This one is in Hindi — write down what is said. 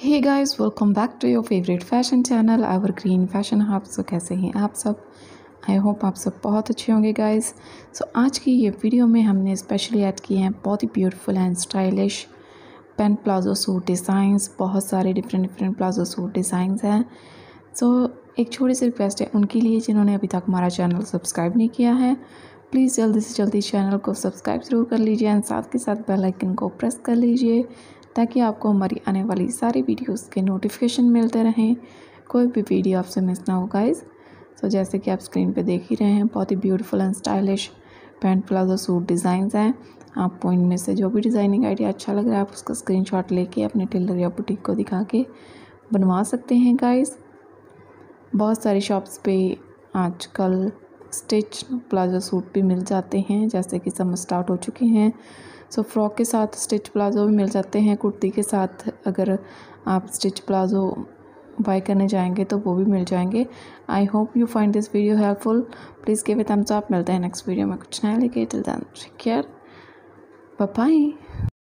Hey guys, welcome back to your favourite fashion channel evergreen fashion hub. So कैसे हैं आप सब? आई होप आप सब बहुत अच्छे होंगे गाइस। सो आज की ये वीडियो में हमने स्पेशली ऐड किए हैं बहुत ही beautiful and stylish pant palazzo suit designs. बहुत सारे डिफरेंट प्लाजो सूट डिज़ाइंस हैं। सो एक छोटी सी रिक्वेस्ट है उनके लिए जिन्होंने अभी तक हमारा चैनल सब्सक्राइब नहीं किया है, प्लीज़ जल्दी से जल्दी चैनल को सब्सक्राइब ज़रूर कर लीजिए एंड साथ के साथ बेल आइकन को प्रेस कर लीजिए ताकि आपको हमारी आने वाली सारी वीडियोस के नोटिफिकेशन मिलते रहें, कोई भी वीडियो आपसे मिस ना हो गाइस। सो जैसे कि आप स्क्रीन पे देख ही रहे हैं, बहुत ही beautiful and stylish pant palazzo suit designs हैं। आपको इनमें से जो भी डिज़ाइनिंग आइडिया अच्छा लग रहा है आप उसका स्क्रीनशॉट लेके अपने टेलर या बुटीक को दिखा के बनवा सकते हैं गाइस। बहुत सारी शॉप्स पे आजकल स्टिच प्लाजो सूट भी मिल जाते हैं, जैसे कि समर स्टार्ट हो चुके हैं। सो फ्रॉक के साथ स्टिच प्लाजो भी मिल जाते हैं, कुर्ती के साथ अगर आप स्टिच प्लाजो बाय करने जाएंगे तो वो भी मिल जाएंगे। I hope you find this video helpful. Please give it thumbs up. मिलते हैं नेक्स्ट वीडियो में कुछ नया लेके। Till then take care, bye bye.